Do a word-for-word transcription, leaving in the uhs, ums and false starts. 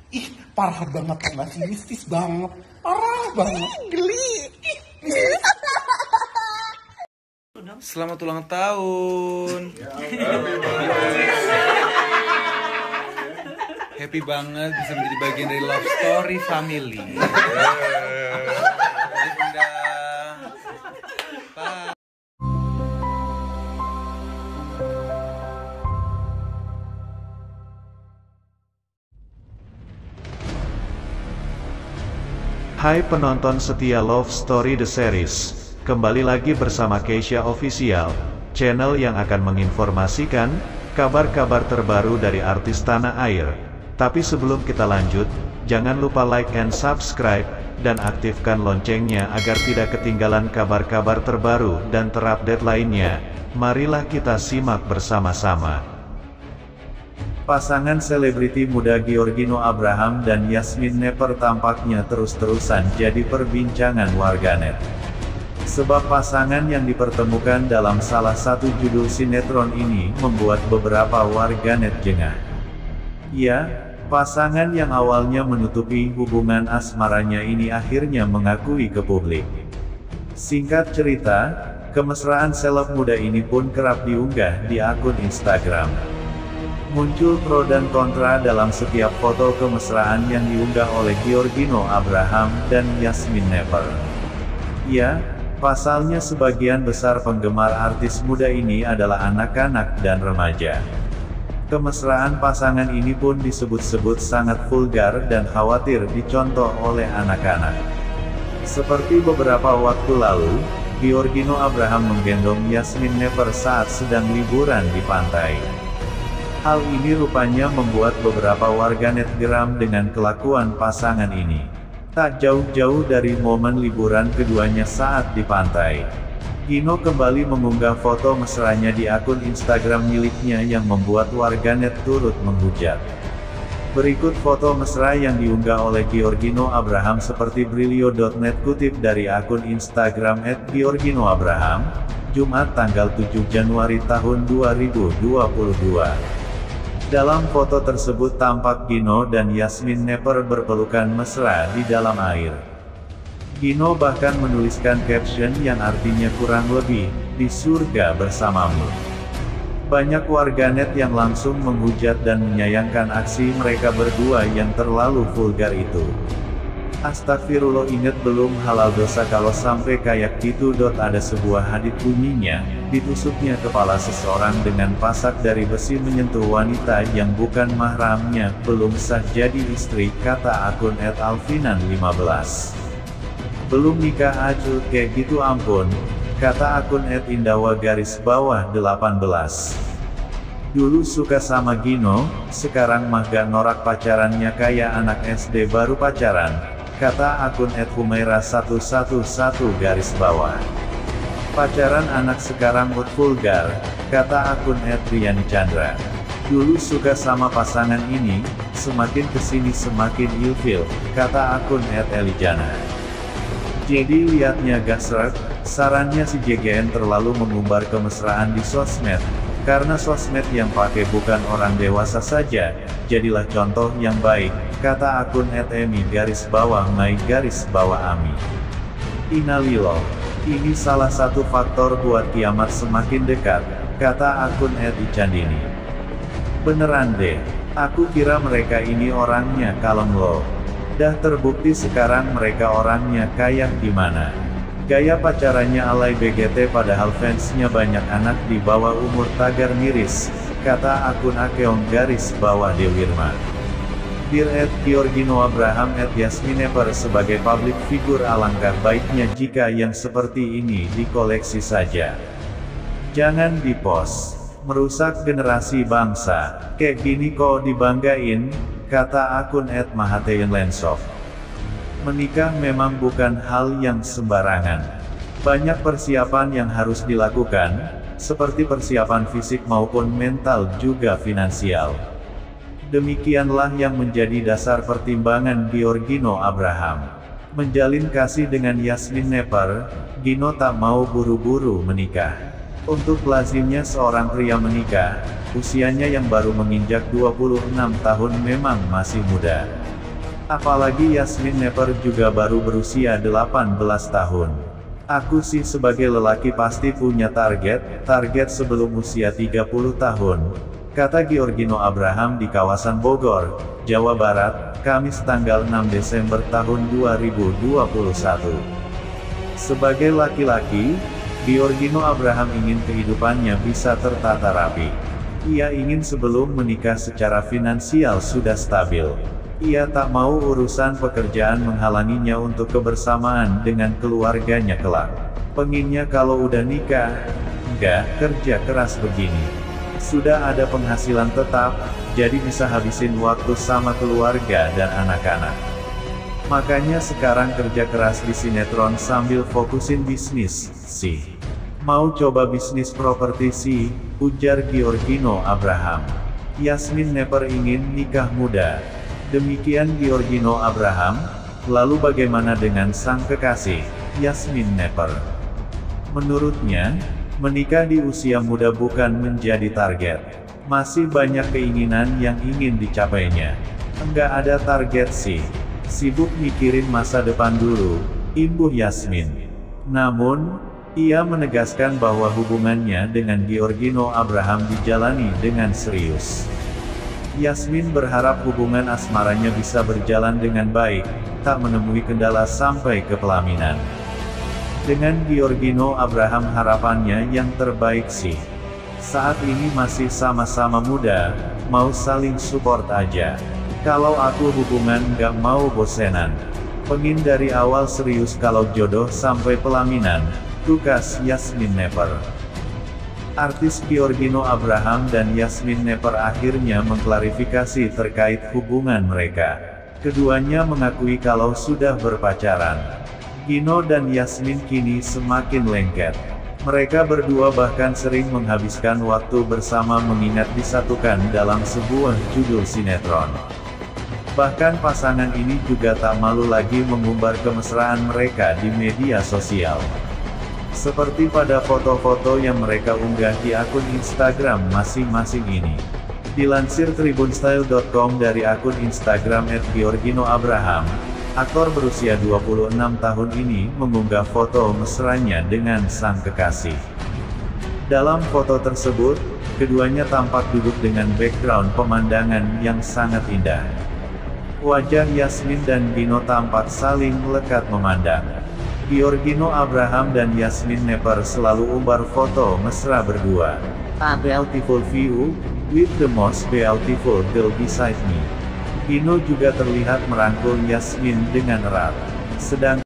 Ih, parah banget nggak sih, mistis banget, parah banget. Geli. Selamat ulang tahun. Happy banget bisa menjadi bagian dari Love Story Family. Hai penonton setia Love Story The Series, kembali lagi bersama Keisha Official, channel yang akan menginformasikan kabar-kabar terbaru dari artis tanah air. Tapi sebelum kita lanjut, jangan lupa like and subscribe, dan aktifkan loncengnya agar tidak ketinggalan kabar-kabar terbaru dan terupdate lainnya. Marilah kita simak bersama-sama. Pasangan selebriti muda Giorgino Abraham dan Yasmin Nepper tampaknya terus-terusan jadi perbincangan warganet. Sebab pasangan yang dipertemukan dalam salah satu judul sinetron ini membuat beberapa warganet jengah. Ya, pasangan yang awalnya menutupi hubungan asmaranya ini akhirnya mengakui ke publik. Singkat cerita, kemesraan seleb muda ini pun kerap diunggah di akun Instagram. Muncul pro dan kontra dalam setiap foto kemesraan yang diunggah oleh Giorgino Abraham dan Yasmin Nepper. Ya, pasalnya sebagian besar penggemar artis muda ini adalah anak-anak dan remaja. Kemesraan pasangan ini pun disebut-sebut sangat vulgar dan khawatir dicontoh oleh anak-anak. Seperti beberapa waktu lalu, Giorgino Abraham menggendong Yasmin Nepper saat sedang liburan di pantai. Hal ini rupanya membuat beberapa warganet geram dengan kelakuan pasangan ini. Tak jauh-jauh dari momen liburan keduanya saat di pantai, Gino kembali mengunggah foto mesranya di akun Instagram miliknya yang membuat warganet turut menghujat. Berikut foto mesra yang diunggah oleh Giorgino Abraham seperti Brilio dot net kutip dari akun Instagram et giorgino abraham, Jumat tanggal tujuh Januari tahun dua ribu dua puluh dua. Dalam foto tersebut tampak Gino dan Yasmin Nepper berpelukan mesra di dalam air. Gino bahkan menuliskan caption yang artinya kurang lebih, "Di surga bersamamu." Banyak warganet yang langsung menghujat dan menyayangkan aksi mereka berdua yang terlalu vulgar itu. Astagfirullah, inget belum halal dosa kalau sampai kayak gitu. Ada sebuah hadits bunyinya, ditusuknya kepala seseorang dengan pasak dari besi menyentuh wanita yang bukan mahramnya, belum sah jadi istri, kata akun et alfinan lima belas. Belum nikah aja kayak gitu, ampun, kata akun et indawa garis bawah delapan belas. Dulu suka sama Gino, sekarang mah gak norak pacarannya kayak anak S D baru pacaran, kata akun et humaira seratus sebelas garis bawah. Pacaran anak sekarang ut vulgar, kata akun et Riani Chandra. Dulu suka sama pasangan ini, semakin kesini semakin ilfil, kata akun et Elijana. Jadi liatnya gak seret, sarannya si J G N terlalu mengumbar kemesraan di sosmed, karena sosmed yang pakai bukan orang dewasa saja, jadilah contoh yang baik, kata akun et emi garis bawah mai garis bawah ami. Innalillah, ini salah satu faktor buat kiamat semakin dekat, kata akun et icandini. Beneran deh, aku kira mereka ini orangnya kalem loh. Dah terbukti sekarang mereka orangnya kayak gimana. Gaya pacarannya alay B G T padahal fansnya banyak anak di bawah umur tagar miris, kata akun akeong garis bawah Dewirma. Dear et Giorgino Abraham et Yasmin Nepper, sebagai public figure alangkah baiknya jika yang seperti ini dikoleksi saja. Jangan dipost, merusak generasi bangsa, kayak gini kok dibanggain, kata akun et Mahatein Lensov. Menikah memang bukan hal yang sembarangan. Banyak persiapan yang harus dilakukan, seperti persiapan fisik maupun mental juga finansial. Demikianlah yang menjadi dasar pertimbangan Giorgino Abraham menjalin kasih dengan Yasmin Nepper. Gino tak mau buru-buru menikah. Untuk lazimnya seorang pria menikah, usianya yang baru menginjak dua puluh enam tahun memang masih muda. Apalagi Yasmin Nepper juga baru berusia delapan belas tahun. Aku sih sebagai lelaki pasti punya target, target sebelum usia tiga puluh tahun, kata Giorgino Abraham di kawasan Bogor, Jawa Barat, Kamis tanggal enam Desember tahun dua ribu dua puluh satu. Sebagai laki-laki, Giorgino Abraham ingin kehidupannya bisa tertata rapi. Ia ingin sebelum menikah secara finansial sudah stabil. Ia tak mau urusan pekerjaan menghalanginya untuk kebersamaan dengan keluarganya kelak. Pengennya kalau udah nikah, enggak kerja keras begini. Sudah ada penghasilan tetap, jadi bisa habisin waktu sama keluarga dan anak-anak. Makanya sekarang kerja keras di sinetron sambil fokusin bisnis, sih. Mau coba bisnis properti sih, ujar Giorgino Abraham. Yasmin Nepper ingin nikah muda. Demikian Giorgino Abraham. Lalu bagaimana dengan sang kekasih, Yasmin Nepper? Menurutnya, menikah di usia muda bukan menjadi target. Masih banyak keinginan yang ingin dicapainya. Enggak ada target sih. Sibuk mikirin masa depan dulu, imbuh Yasmin. Namun, ia menegaskan bahwa hubungannya dengan Giorgino Abraham dijalani dengan serius. Yasmin berharap hubungan asmaranya bisa berjalan dengan baik, tak menemui kendala sampai ke pelaminan. Dengan Giorgino Abraham harapannya yang terbaik sih. Saat ini masih sama-sama muda, mau saling support aja. Kalau aku hubungan gak mau bosenan. Pengen dari awal serius kalau jodoh sampai pelaminan, tugas Yasmin Nepper. Artis Giorgino Abraham dan Yasmin Nepper akhirnya mengklarifikasi terkait hubungan mereka. Keduanya mengakui kalau sudah berpacaran. Gino dan Yasmin kini semakin lengket. Mereka berdua bahkan sering menghabiskan waktu bersama mengingat disatukan dalam sebuah judul sinetron. Bahkan pasangan ini juga tak malu lagi mengumbar kemesraan mereka di media sosial. Seperti pada foto-foto yang mereka unggah di akun Instagram masing-masing ini. Dilansir tribunstyle dot com dari akun Instagram et giorgino abraham, aktor berusia dua puluh enam tahun ini mengunggah foto mesranya dengan sang kekasih. Dalam foto tersebut, keduanya tampak duduk dengan background pemandangan yang sangat indah. Wajah Yasmin dan Gino tampak saling melekat memandang. Giorgino Abraham dan Yasmin Nepper selalu umbar foto mesra berdua. A beautiful view, with the most beautiful girl beside me. Gino juga terlihat merangkul Yasmin dengan erat. Sedang